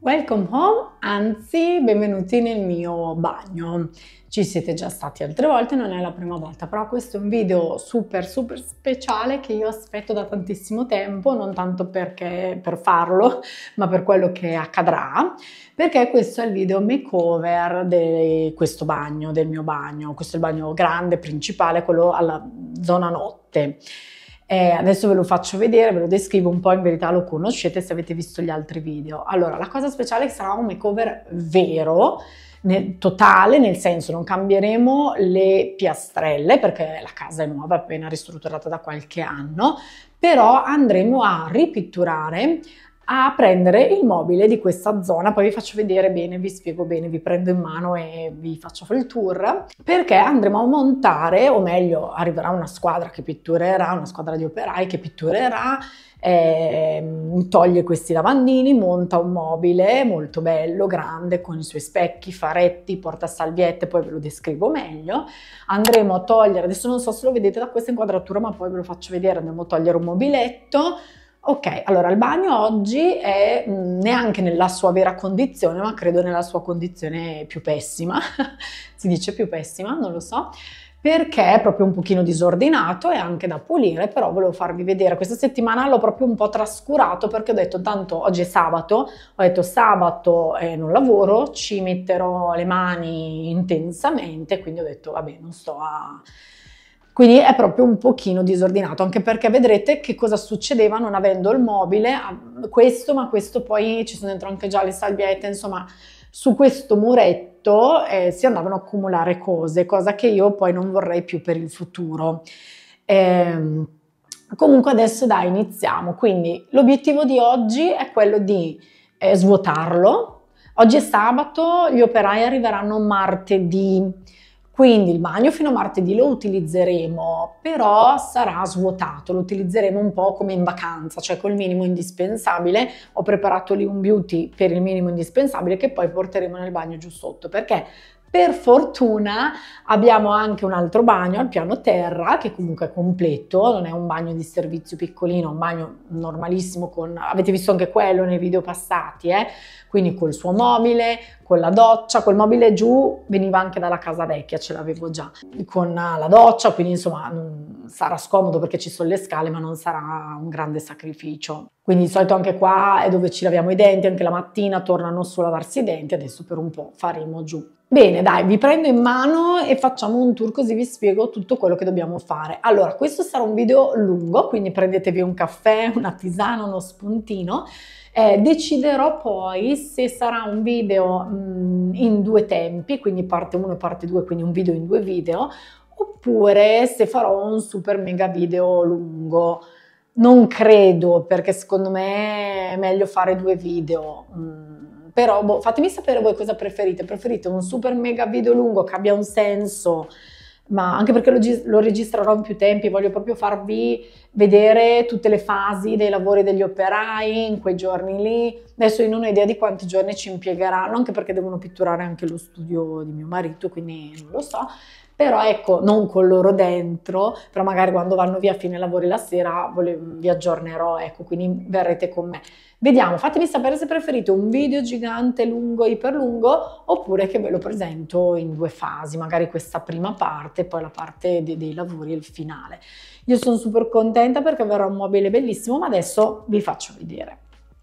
Welcome home, anzi benvenuti nel mio bagno. Ci siete già stati altre volte, non è la prima volta, però questo è un video super speciale che io aspetto da tantissimo tempo, non tanto perché per farlo, ma per quello che accadrà, perché questo è il video makeover di questo bagno, del mio bagno. Questo è il bagno grande, principale, quello alla zona notte. Adesso ve lo faccio vedere, ve lo descrivo un po', in verità lo conoscete se avete visto gli altri video. Allora, la cosa speciale è che sarà un makeover vero, totale, nel senso non cambieremo le piastrelle perché la casa è nuova, appena ristrutturata da qualche anno, però andremo a ripitturare, a prendere il mobile di questa zona. Poi vi faccio vedere bene, vi spiego bene, vi prendo in mano e vi faccio fare il tour, perché andremo a montare, o meglio arriverà una squadra che pitturerà, una squadra di operai che pitturerà, toglie questi lavandini, monta un mobile molto bello, grande, con i suoi specchi, faretti, portasalviette, poi ve lo descrivo meglio. Andremo a togliere, adesso non so se lo vedete da questa inquadratura, ma poi ve lo faccio vedere, andremo a togliere un mobiletto. Ok, allora il bagno oggi è neanche nella sua vera condizione, ma credo nella sua condizione più pessima, si dice più pessima, non lo so, perché è proprio un pochino disordinato e anche da pulire, però volevo farvi vedere. Questa settimana l'ho proprio un po' trascurato perché ho detto tanto oggi è sabato, ho detto sabato non lavoro, ci metterò le mani intensamente, quindi ho detto vabbè, non sto a... Quindi è proprio un pochino disordinato, anche perché vedrete che cosa succedeva non avendo il mobile, questo, ma questo poi ci sono dentro anche già le salviette, insomma, su questo muretto si andavano a accumulare cose, cosa che io poi non vorrei più per il futuro. Comunque adesso dai, iniziamo. Quindi l'obiettivo di oggi è quello di svuotarlo. Oggi è sabato, gli operai arriveranno martedì. Quindi il bagno fino a martedì lo utilizzeremo, però sarà svuotato, lo utilizzeremo un po' come in vacanza, cioè col minimo indispensabile. Ho preparato lì un beauty per il minimo indispensabile che poi porteremo nel bagno giù sotto, perché per fortuna abbiamo anche un altro bagno al piano terra che comunque è completo, non è un bagno di servizio piccolino, è un bagno normalissimo, avete visto anche quello nei video passati, quindi col suo mobile, con la doccia, quel mobile giù veniva anche dalla casa vecchia, ce l'avevo già, con la doccia, quindi insomma sarà scomodo perché ci sono le scale, ma non sarà un grande sacrificio. Quindi di solito anche qua è dove ci laviamo i denti, anche la mattina tornano solo a lavarsi i denti, adesso per un po' faremo giù. Bene, dai, vi prendo in mano e facciamo un tour così vi spiego tutto quello che dobbiamo fare. Allora, questo sarà un video lungo, quindi prendetevi un caffè, una tisana, uno spuntino. Deciderò poi se sarà un video in due tempi, quindi parte 1 e parte 2, quindi un video in 2 video, oppure se farò un super mega video lungo. Non credo, perché secondo me è meglio fare 2 video. Però boh, fatemi sapere voi cosa preferite. Preferite un super mega video lungo che abbia un senso, ma anche perché lo registrerò in più tempi, voglio proprio farvi vedere tutte le fasi dei lavori degli operai in quei giorni lì. Adesso io non ho idea di quanti giorni ci impiegheranno, anche perché devono pitturare anche lo studio di mio marito, quindi non lo so. Però ecco, non con loro dentro, però magari quando vanno via a fine lavori la sera vi aggiornerò, ecco, quindi verrete con me. Vediamo, fatemi sapere se preferite un video gigante, lungo, iperlungo, oppure che ve lo presento in 2 fasi, magari questa prima parte e poi la parte dei lavori e il finale. Io sono super contenta perché avrò un mobile bellissimo, ma adesso vi faccio vedere.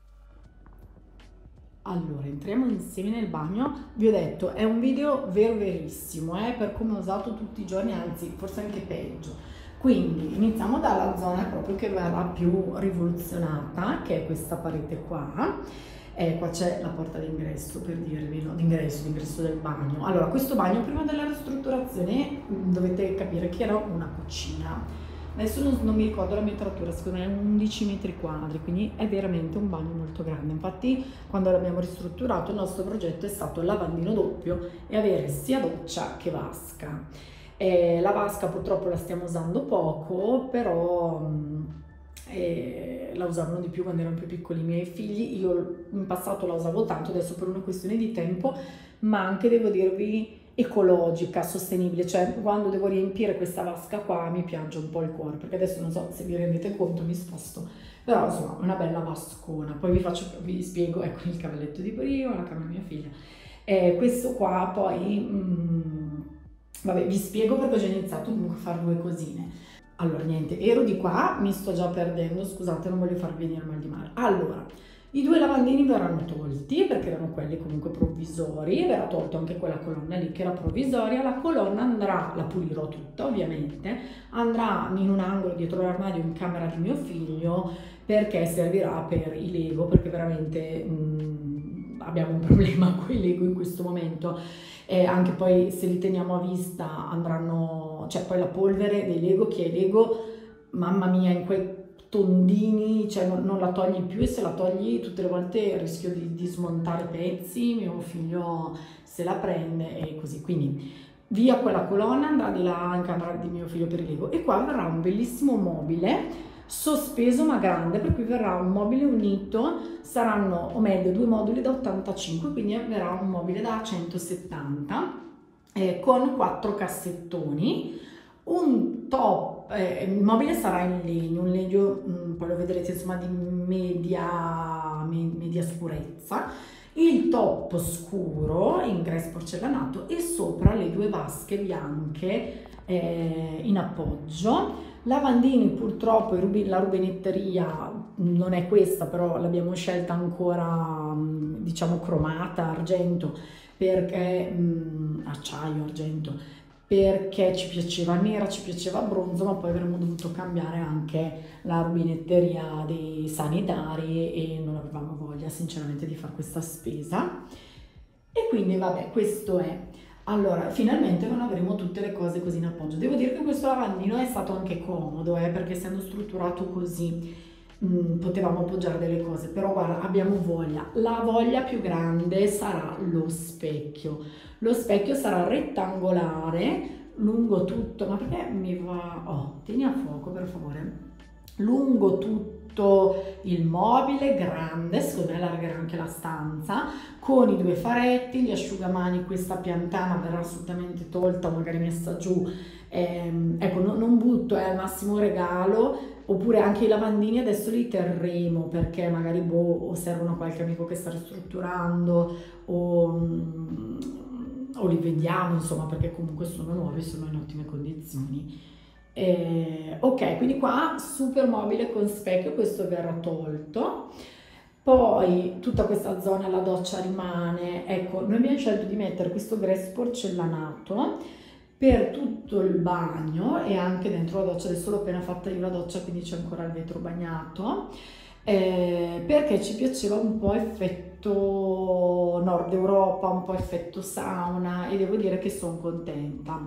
Allora, entriamo insieme nel bagno. Vi ho detto, è un video verissimo, per come ho usato tutti i giorni, anzi, forse anche peggio. Quindi iniziamo dalla zona proprio che verrà più rivoluzionata, che è questa parete qua. Qua c'è la porta d'ingresso, per dirvi, no? D'ingresso del bagno. Allora, questo bagno prima della ristrutturazione dovete capire che era una cucina. Adesso non mi ricordo la metratura, secondo me è 11 metri quadri, quindi è veramente un bagno molto grande. Infatti quando l'abbiamo ristrutturato il nostro progetto è stato il lavandino doppio e avere sia doccia che vasca. La vasca purtroppo la stiamo usando poco, però la usavano di più quando erano più piccoli i miei figli. Io in passato la usavo tanto, adesso per una questione di tempo, ma anche devo dirvi ecologica, sostenibile, cioè quando devo riempire questa vasca qua mi piange un po' il cuore, perché adesso non so se vi rendete conto, mi sposto, però insomma è una bella vascona. Poi vi spiego, ecco il cavalletto di Brio, la camera di mia figlia. Questo qua poi, vabbè, vi spiego perché ho già iniziato comunque a fare due cosine. Allora, niente, ero di qua, mi sto già perdendo, scusate, non voglio farvi venire mal di mare. Allora, i due lavandini verranno tolti perché erano quelli comunque provvisori, verrà tolto anche quella colonna lì che era provvisoria. La colonna andrà, la pulirò tutta ovviamente, andrà in un angolo dietro l'armadio in camera di mio figlio perché servirà per i Lego, perché veramente abbiamo un problema con i Lego in questo momento. Anche poi se li teniamo a vista andranno, cioè poi la polvere dei Lego, chi è Lego, mamma mia, in quei tondini, cioè non la togli più, e se la togli tutte le volte rischio di smontare pezzi, mio figlio se la prende e così, quindi via quella colonna, andrà di là in camera di mio figlio per il Lego, e qua verrà un bellissimo mobile sospeso ma grande, per cui verrà un mobile unito, saranno, o meglio, due moduli da 85, quindi verrà un mobile da 170 con 4 cassettoni, un top, il mobile sarà in legno, un legno, poi lo vedrete insomma di media scurezza, il top scuro in grès porcellanato e sopra le due vasche bianche in appoggio. Lavandini, purtroppo la rubinetteria non è questa, però l'abbiamo scelta ancora diciamo cromata, argento, perché acciaio, argento, perché ci piaceva nera, ci piaceva bronzo, ma poi avremmo dovuto cambiare anche la rubinetteria dei sanitari e non avevamo voglia sinceramente di fare questa spesa. E quindi vabbè, questo è. Allora, finalmente non avremo tutte le cose così in appoggio. Devo dire che questo lavandino è stato anche comodo, perché essendo strutturato così potevamo appoggiare delle cose, però guarda, abbiamo voglia. La voglia più grande sarà lo specchio. Lo specchio sarà rettangolare, lungo tutto, ma perché mi va... Oh, tieni a fuoco per favore. Lungo tutto il mobile, grande, secondo me allargherà anche la stanza, con i due faretti, gli asciugamani, questa piantana verrà assolutamente tolta, magari messa giù, ecco, non butto, è al massimo regalo, oppure anche i lavandini adesso li terremo perché magari o servono a qualche amico che sta ristrutturando o li vendiamo, insomma, perché comunque sono nuovi, sono in ottime condizioni. Ok, quindi qua super mobile con specchio, questo verrà tolto. Poi tutta questa zona, la doccia rimane, ecco, noi abbiamo scelto di mettere questo grès porcellanato per tutto il bagno e anche dentro la doccia. Adesso l'ho appena fatta io la doccia, quindi c'è ancora il vetro bagnato, perché ci piaceva un po' effetto Nord Europa, un po' effetto sauna, e devo dire che sono contenta.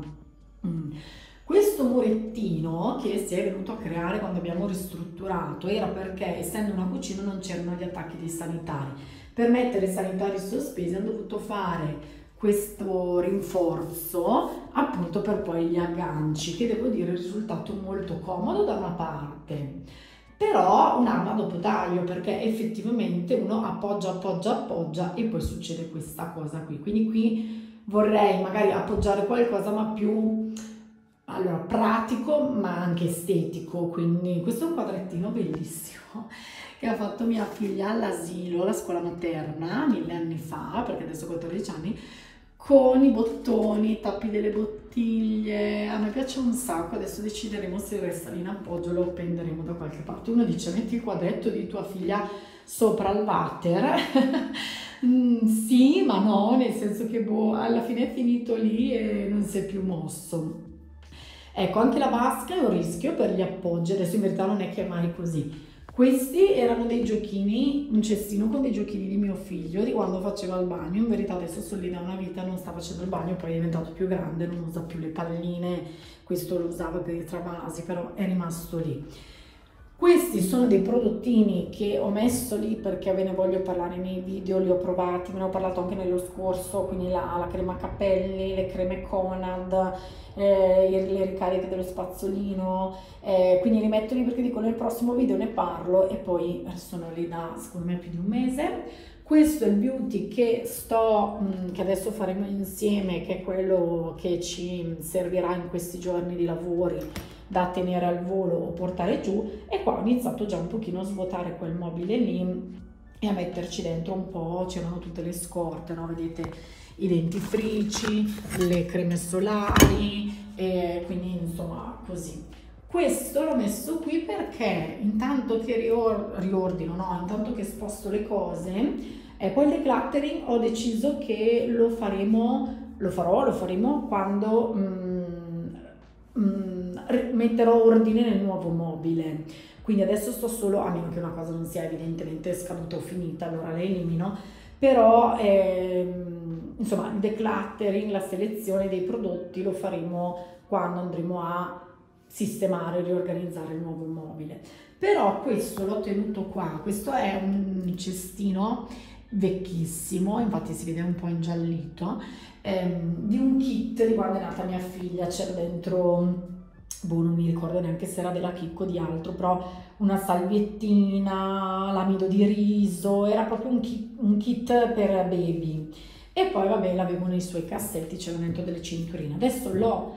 Questo murettino che si è venuto a creare quando abbiamo ristrutturato era perché, essendo una cucina, non c'erano gli attacchi dei sanitari. Per mettere i sanitari sospesi hanno dovuto fare questo rinforzo appunto per poi gli agganci, che devo dire è risultato molto comodo da una parte, però un'arma a doppio taglio, perché effettivamente uno appoggia e poi succede questa cosa qui. Quindi qui vorrei magari appoggiare qualcosa ma più... Allora, pratico ma anche estetico, quindi questo è un quadrettino bellissimo che ha fatto mia figlia all'asilo, alla scuola materna, 1000 anni fa, perché adesso ho 14 anni, con i bottoni, i tappi delle bottiglie. A me piace un sacco, adesso decideremo se resta lì in appoggio o lo appenderemo da qualche parte. Uno dice, metti il quadretto di tua figlia sopra il water. Sì, ma no, nel senso che alla fine è finito lì e non si è più mosso. Ecco, anche la vasca è un rischio per gli appoggi, adesso in verità non è che è mai così. Questi erano dei giochini, un cestino con dei giochini di mio figlio di quando faceva il bagno. In verità adesso sono lì da una vita, non sta facendo il bagno, poi è diventato più grande, non usa più le palline, questo lo usava per i travasi, però è rimasto lì. Questi sono dei prodottini che ho messo lì perché ve ne voglio parlare nei video, li ho provati, ve ne ho parlato anche nello scorso, quindi la crema capelli, le creme Conad, le ricariche dello spazzolino, quindi li metto lì perché dico nel prossimo video ne parlo, e poi sono lì da secondo me più di un mese. Questo è il beauty che che adesso faremo insieme, che è quello che ci servirà in questi giorni di lavori da tenere al volo o portare giù, e qua ho iniziato già un pochino a svuotare quel mobile lì e a metterci dentro un po', c'erano tutte le scorte, no? Vedete i dentifrici, le creme solari, e quindi insomma così. Questo l'ho messo qui perché intanto che riordino, no? Intanto che sposto le cose, poi il decluttering ho deciso che lo faremo quando metterò ordine nel nuovo mobile. Quindi adesso sto solo, a meno che una cosa non sia evidentemente scaduta o finita, allora la elimino, però insomma il decluttering, la selezione dei prodotti lo faremo quando andremo a sistemare e riorganizzare il nuovo mobile. Però questo l'ho tenuto qua, questo è un cestino vecchissimo, infatti si vede un po' ingiallito, di un kit di quando è nata mia figlia. C'era dentro, non mi ricordo neanche se era della Chicco o di altro, però una salviettina, l'amido di riso, era proprio un kit per baby. E poi vabbè, l'avevo nei suoi cassetti, c'erano dentro delle cinturine. Adesso l'ho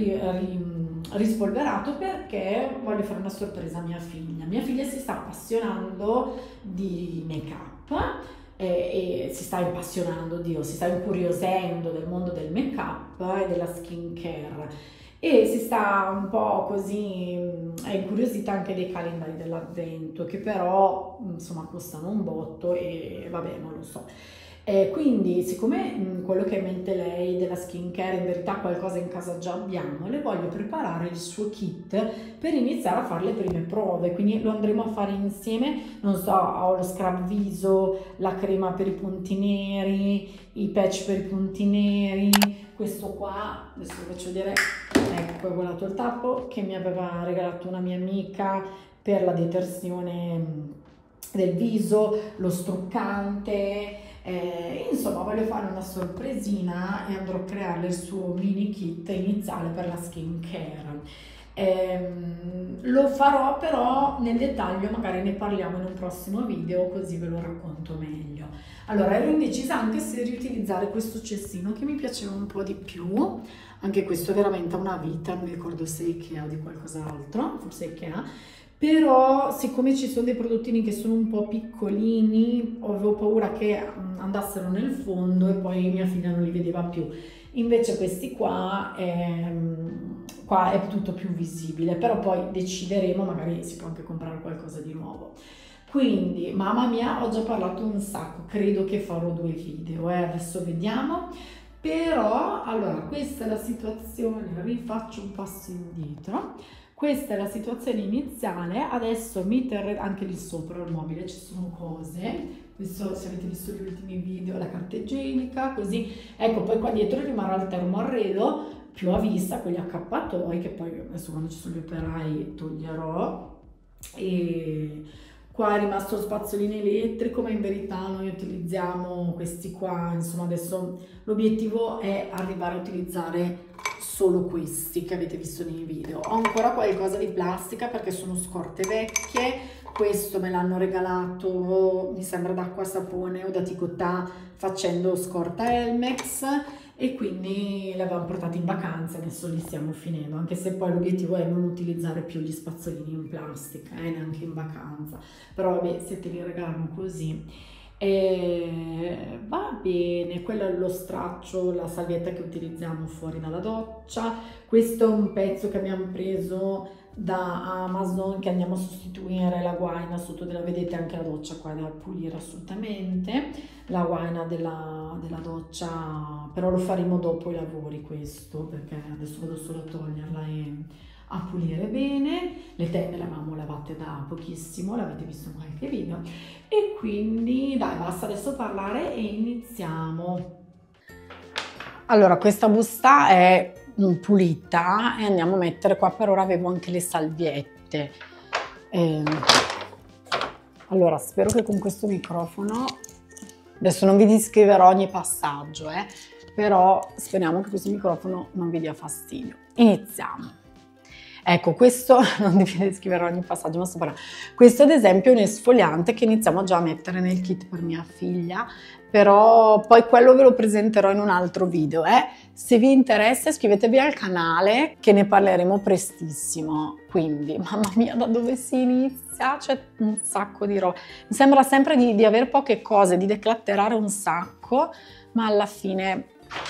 rispolverato perché voglio fare una sorpresa a mia figlia. Mia figlia si sta appassionando di make-up e si sta incuriosendo del mondo del make-up e della skin care, e si sta un po' così, è incuriosita anche dei calendari dell'avvento, che però insomma costano un botto e vabbè, non lo so. Quindi siccome quello che ha in mente lei della skincare in verità qualcosa in casa già abbiamo, le voglio preparare il suo kit per iniziare a fare le prime prove, quindi lo andremo a fare insieme. Non so, ho lo scrub viso, la crema per i punti neri, i patch per i punti neri, questo qua, adesso vi faccio vedere, ecco, ho volato il tappo che mi aveva regalato una mia amica per la detersione del viso, lo struccante. Insomma, voglio fare una sorpresina e andrò a creare il suo mini kit iniziale per la skin care. Lo farò però nel dettaglio, magari ne parliamo in un prossimo video, così ve lo racconto meglio. Allora, ero indecisa anche se riutilizzare questo cestino che mi piaceva un po' di più. Anche questo è veramente una vita, non mi ricordo se Ikea o di qualcos'altro, forse Ikea. Però siccome ci sono dei prodottini che sono un po' piccolini, avevo paura che andassero nel fondo e poi mia figlia non li vedeva più. Invece questi qua è tutto più visibile, però poi decideremo, magari si può anche comprare qualcosa di nuovo. Quindi, mamma mia, ho già parlato un sacco, credo che farò 2 video, adesso vediamo. Però, allora, questa è la situazione, rifaccio un passo indietro. Questa è la situazione iniziale, adesso mi terrò anche lì sopra il mobile, ci sono cose, questo se avete visto gli ultimi video, la carta igienica, così, ecco, poi qua dietro rimarrà il termoarredo più a vista, con gli accappatoi, che poi adesso quando ci sono gli operai toglierò, e qua è rimasto lo spazzolino elettrico, ma in verità noi utilizziamo questi qua, insomma adesso l'obiettivo è arrivare a utilizzare solo questi che avete visto nei video. Ho ancora qualcosa di plastica perché sono scorte vecchie, questo me l'hanno regalato, mi sembra d'acqua sapone o da Ticotà, facendo scorta Elmex, e quindi li avevamo portati in vacanza, adesso li stiamo finendo, anche se poi l'obiettivo è non utilizzare più gli spazzolini in plastica, neanche in vacanza, però vabbè, se te li regalano così. Va bene, quello è lo straccio, la salvietta che utilizziamo fuori dalla doccia. Questo è un pezzo che abbiamo preso da Amazon, che andiamo a sostituire la guaina sotto, della vedete anche la doccia qua è da pulire assolutamente, la guaina della doccia, però lo faremo dopo i lavori questo, perché adesso vado solo a toglierla e a pulire bene. Le tende le avevamo lavate da pochissimo, l'avete visto in qualche video, e quindi dai, basta adesso parlare e iniziamo. Allora, questa busta è pulita e andiamo a mettere qua, per ora avevo anche le salviette. Allora, spero che con questo microfono, adesso non vi descriverò ogni passaggio, però speriamo che questo microfono non vi dia fastidio. Iniziamo. Ecco, questo non devi scrivere ogni passaggio, ma sto parlando. Questo ad esempio è un esfoliante che iniziamo già a mettere nel kit per mia figlia, però poi quello ve lo presenterò in un altro video. Se vi interessa iscrivetevi al canale che ne parleremo prestissimo. Quindi, mamma mia, da dove si inizia? C'è un sacco di roba. Mi sembra sempre di avere poche cose, di declatterare un sacco, ma alla fine...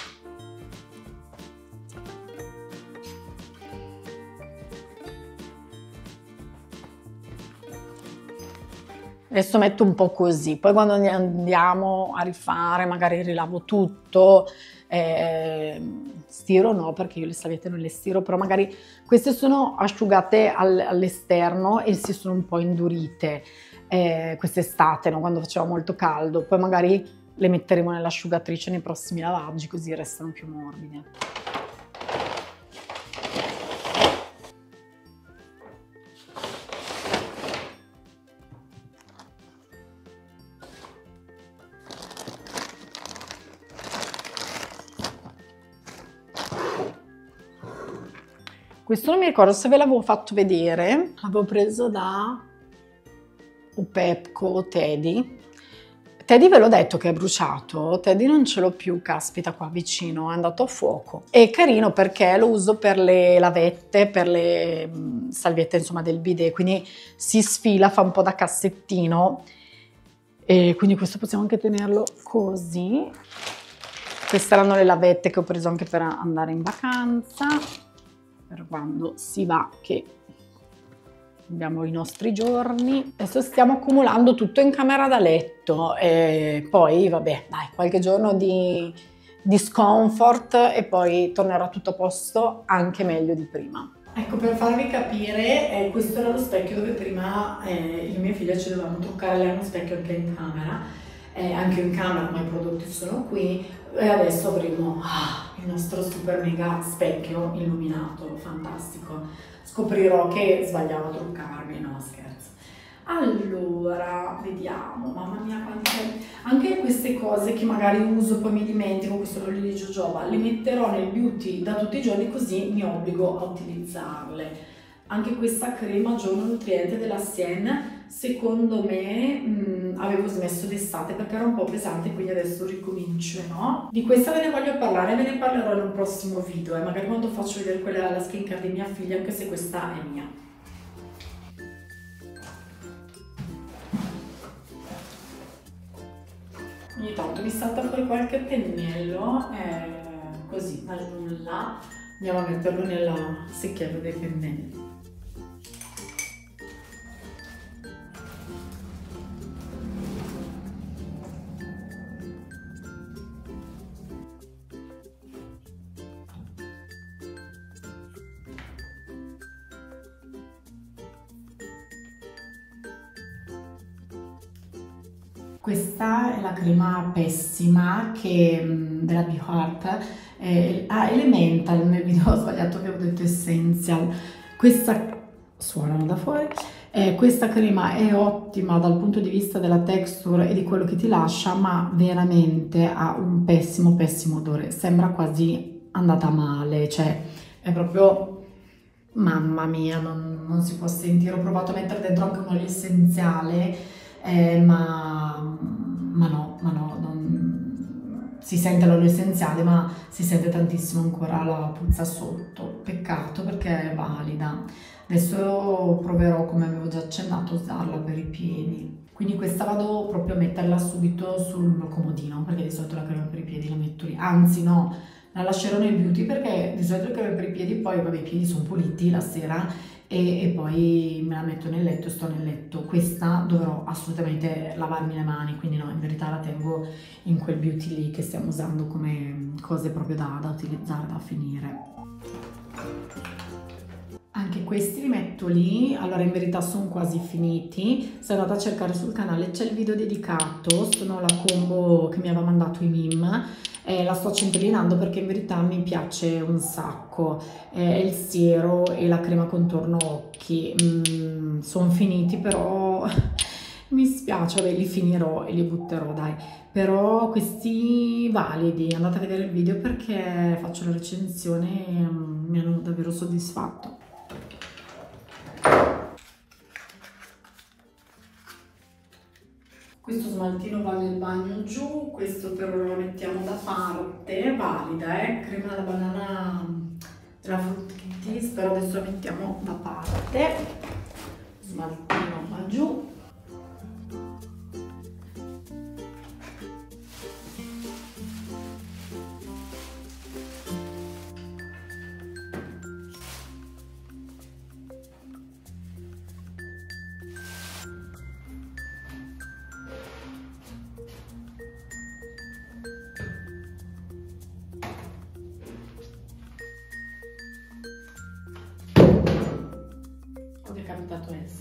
Adesso metto un po' così, poi quando andiamo a rifare magari rilavo tutto, stiro no perché io le salviette non le stiro, però magari queste sono asciugate all'esterno e si sono un po' indurite quest'estate, no? Quando faceva molto caldo, poi magari le metteremo nell'asciugatrice nei prossimi lavaggi così restano più morbide. Questo non mi ricordo se ve l'avevo fatto vedere, l'avevo preso da Pepco o Teddy. Teddy ve l'ho detto che è bruciato, Teddy non ce l'ho più, caspita qua vicino, è andato a fuoco. È carino perché lo uso per le lavette, per le salviette insomma del bidet, quindi si sfila, fa un po' da cassettino e quindi questo possiamo anche tenerlo così. Queste erano le lavette che ho preso anche per andare in vacanza, per quando si va, che abbiamo i nostri giorni. Adesso stiamo accumulando tutto in camera da letto e poi vabbè dai, qualche giorno di discomfort e poi tornerà tutto a posto anche meglio di prima. Ecco, per farvi capire, questo era lo specchio dove prima io e mia figlia ci dovevamo truccare, lei ha uno specchio anche in camera, ma i prodotti sono qui e adesso avremo il nostro super mega specchio illuminato, fantastico. Scoprirò che sbagliavo a truccarmi, no scherzo. Allora, vediamo, mamma mia quante... Anche queste cose che magari uso poi mi dimentico, questo l'olio di jojoba, le metterò nel beauty da tutti i giorni così mi obbligo a utilizzarle. Anche questa crema giorno nutriente della Sienne, secondo me avevo smesso d'estate perché era un po' pesante, quindi adesso ricomincio, no? Di questa ve ne voglio parlare, ve ne parlerò in un prossimo video, magari quando faccio vedere quella della skincare di mia figlia, anche se questa è mia. Ogni tanto mi salta fuori qualche pennello, così dal nulla andiamo a metterlo nella secchiera dei pennelli. Questa è la crema pessima della BeHeart, Elemental, nel video ho sbagliato, avevo detto Essential. Questa suonano da fuori. Questa crema è ottima dal punto di vista della texture e di quello che ti lascia, ma veramente ha un pessimo odore, sembra quasi andata male, cioè è proprio, mamma mia, non si può sentire. Ho provato a mettere dentro anche un olio essenziale, ma no, si sente l'olio essenziale ma si sente tantissimo ancora la puzza sotto, peccato perché è valida. Adesso proverò, come avevo già accennato, a usarla per i piedi, quindi questa vado proprio a metterla subito sul comodino perché di solito la crema per i piedi la metto lì, anzi no, la lascerò nel beauty perché di solito la crema per i piedi poi vabbè i piedi sono puliti la sera e poi me la metto nel letto e sto nel letto. Questa dovrò assolutamente lavarmi le mani, quindi no, in verità la tengo in quel beauty lì che stiamo usando come cose proprio da utilizzare, da finire. Anche questi li metto lì, allora in verità sono quasi finiti. Se andate a cercare sul canale c'è il video dedicato, sono la combo che mi aveva mandato i Mim. La sto centellinando perché in verità mi piace un sacco, il siero e la crema contorno occhi, sono finiti però mi spiace, vabbè, li finirò e li butterò dai, però questi validi, andate a vedere il video perché faccio la recensione e mi hanno davvero soddisfatto. Questo smaltino va nel bagno giù, questo per ora lo mettiamo da parte, è valida, crema alla banana della Fruit Kitties, però adesso la mettiamo da parte. Smaltino va giù. Ho decapitato Elsa.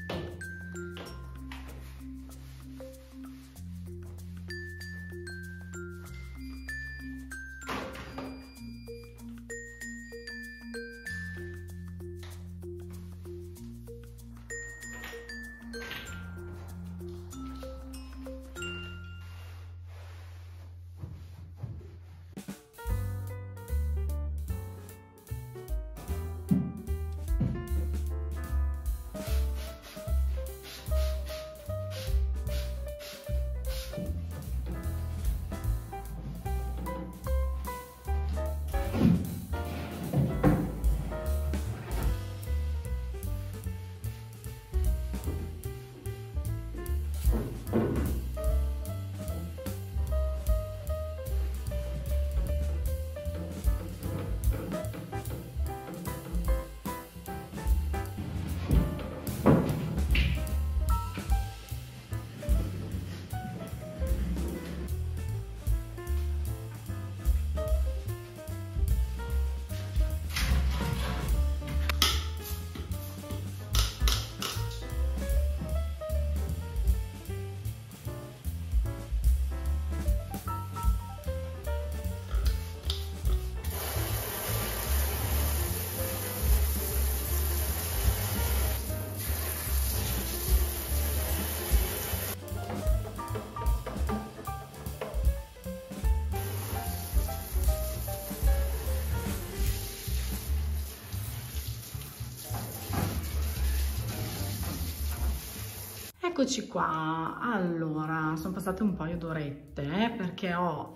Eccoci qua, allora sono passate un paio d'orette perché ho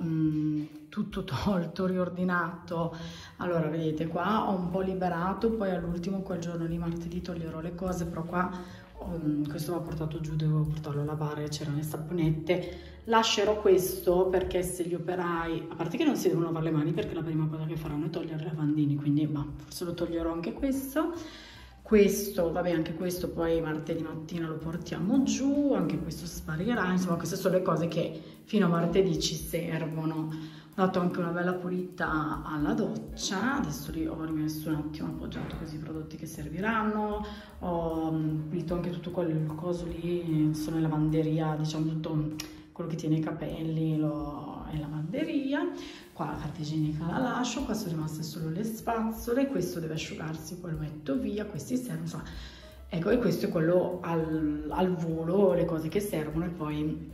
tutto tolto, riordinato. Allora vedete qua ho un po' liberato, poi all'ultimo quel giorno lì martedì toglierò le cose, però qua questo va portato giù, devo portarlo a lavare, c'erano le saponette. Lascerò questo perché se gli operai, a parte che non si devono lavare le mani perché la prima cosa che faranno è togliere i lavandini, quindi forse lo toglierò anche questo. Questo, vabbè, anche questo poi martedì mattina lo portiamo giù, anche questo sparirà, insomma queste sono le cose che fino a martedì ci servono. Ho dato anche una bella pulita alla doccia, adesso lì ho rimesso un attimo appoggiato così i prodotti che serviranno, ho pulito anche tutto quel coso lì, sono in lavanderia, diciamo tutto quello che tiene i capelli è lavanderia. Qua la carta igienica la lascio, qua sono rimaste solo le spazzole, questo deve asciugarsi, poi lo metto via, questi servono, insomma, ecco, e questo è quello al volo, le cose che servono, e poi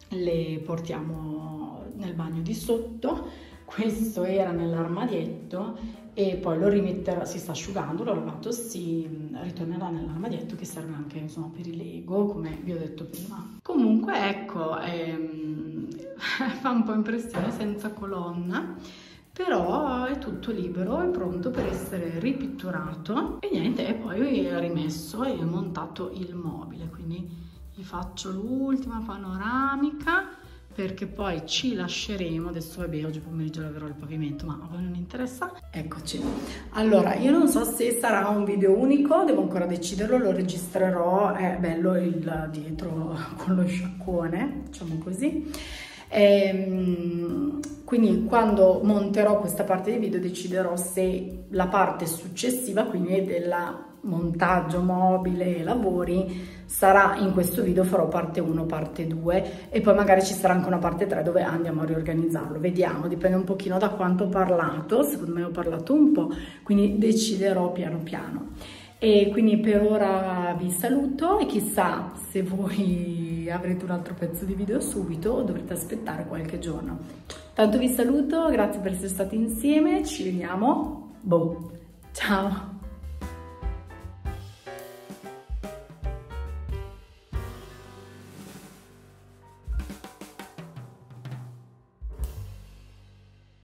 le portiamo nel bagno di sotto. Questo era nell'armadietto e poi lo rimetterò, si sta asciugando, l'ho lavato, si ritornerà nell'armadietto, che serve anche insomma per i Lego, come vi ho detto prima. Comunque ecco, fa un po' impressione senza colonna, però è tutto libero, è pronto per essere ripitturato e niente, e poi rimesso e montato il mobile. Quindi vi faccio l'ultima panoramica perché poi ci lasceremo. Adesso vabbè, oggi pomeriggio laverò il pavimento, ma a voi non interessa. Eccoci. Allora, io non so se sarà un video unico, devo ancora deciderlo, lo registrerò, è bello il dietro con lo sciacquone, diciamo così. Quindi quando monterò questa parte del video deciderò se la parte successiva, quindi della montaggio mobile e lavori, sarà in questo video, farò parte 1, parte 2 e poi magari ci sarà anche una parte 3 dove andiamo a riorganizzarlo, vediamo, dipende un pochino da quanto ho parlato, secondo me ho parlato un po', quindi deciderò piano piano. E quindi per ora vi saluto e chissà se voi avrete un altro pezzo di video subito o dovrete aspettare qualche giorno. Tanto vi saluto, grazie per essere stati insieme, ci vediamo, ciao!